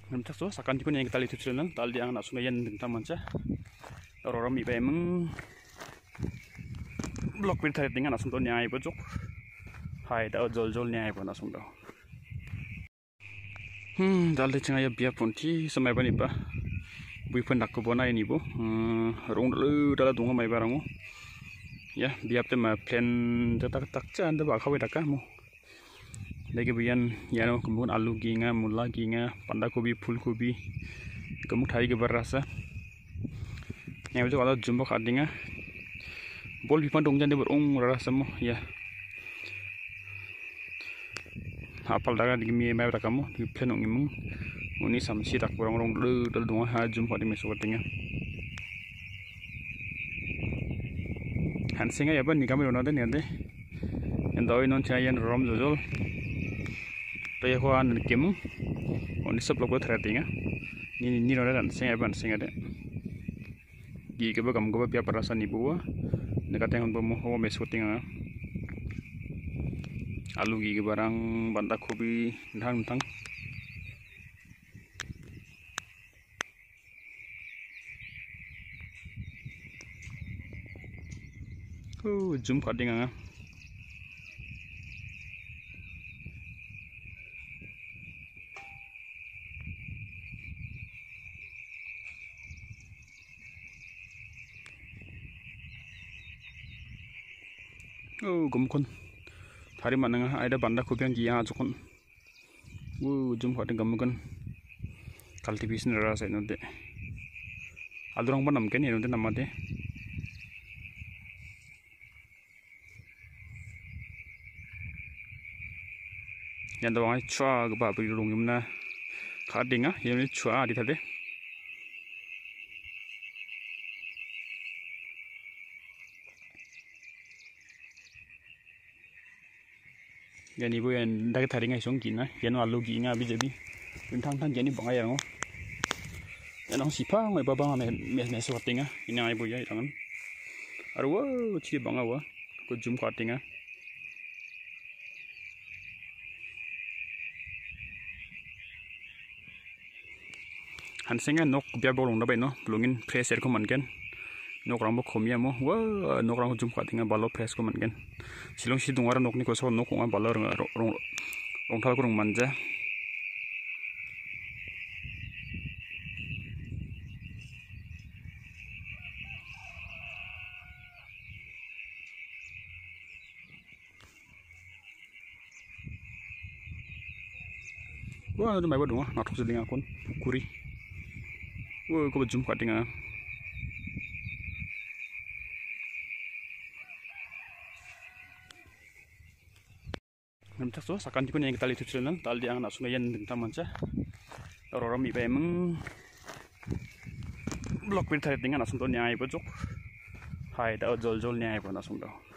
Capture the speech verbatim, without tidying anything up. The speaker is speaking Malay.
Nampak so, sakan tikun yang kita lihat channel, tal dia anak sungai yang tentang manca. Orang iba emang blok bir tarik dengan asum tu nyai pojok. Hai, dah jol jol nyai pun asum dah. Hmm, tal dia cengai biar pun ti semai bani ba. Bui pun nak kubona ini bu. Hmm, rong dulu dalam dunga mai barangu. Ya, biar tu mah plan tak tak cah anda bawa kau dah kamu. Lagi bian ya no kemudian alu ginga, mula ginga, panda kobi, full kobi, kemudian thai ke berasa. Yang itu kalau jumbo kadinga, bol pipan dong jadi berung rasa mu ya. Apal daga di mi mai kamu di plan ong imung, ini samsi tak kurang rong dulu dulu dong ha jumbo di mesu kadinga. Hansinga ya ban ni kami orang ni ande, yang tahu non caya yang rom jojol. Tapi aku an kemu, oni sebelah gua threatinga, ni ni orang dan singa ban singa deh. Gi keba kamu keba biar perasaan ibu wa, dekat yang untuk mau mesu tinga. Alu gi barang banta kobi dang dang. Oh, zoom kadinga. Oh, gumkon. Thari mana nga ada banda kubiang giang aja kon. Oh, jum kau tengah gumkon. Cultivation rasa itu deh. Adorang pun namken ini itu nama deh. Yang tu orang cua ke bapa di rumah mana. Kadinga, yang ni cua di tadi. Yang ibu yang dah kita ringai song gina, yang alu gina abi jadi, bintang tang jadi bangai yang oh, yang orang sipang, ibu bang ame mes mes suatinga, ini ibu ya jangan, aduh, ciri bangai wah, aku zoom suatinga, hansenga nok biar bolong dah no, belungin pressure ko manken. Nok rambut komia mo, wah nok rambut jumpa dengan balok press ko mangen. Silong si dungaran nok ni ko so nok ko balok rong rong rong thal ko rong manja. Wah, tu mai buat dong, nak tu sedang akun kuri. Wah, ko jumpa dengan nampak so, sakan tikun yang kita lihat channel, tal dia anak sungai yang tentang manca. Orang iba emang blok bir tarik dengan asum tu nyai pojok. Hai, dah jol jol nyai pun asum dah.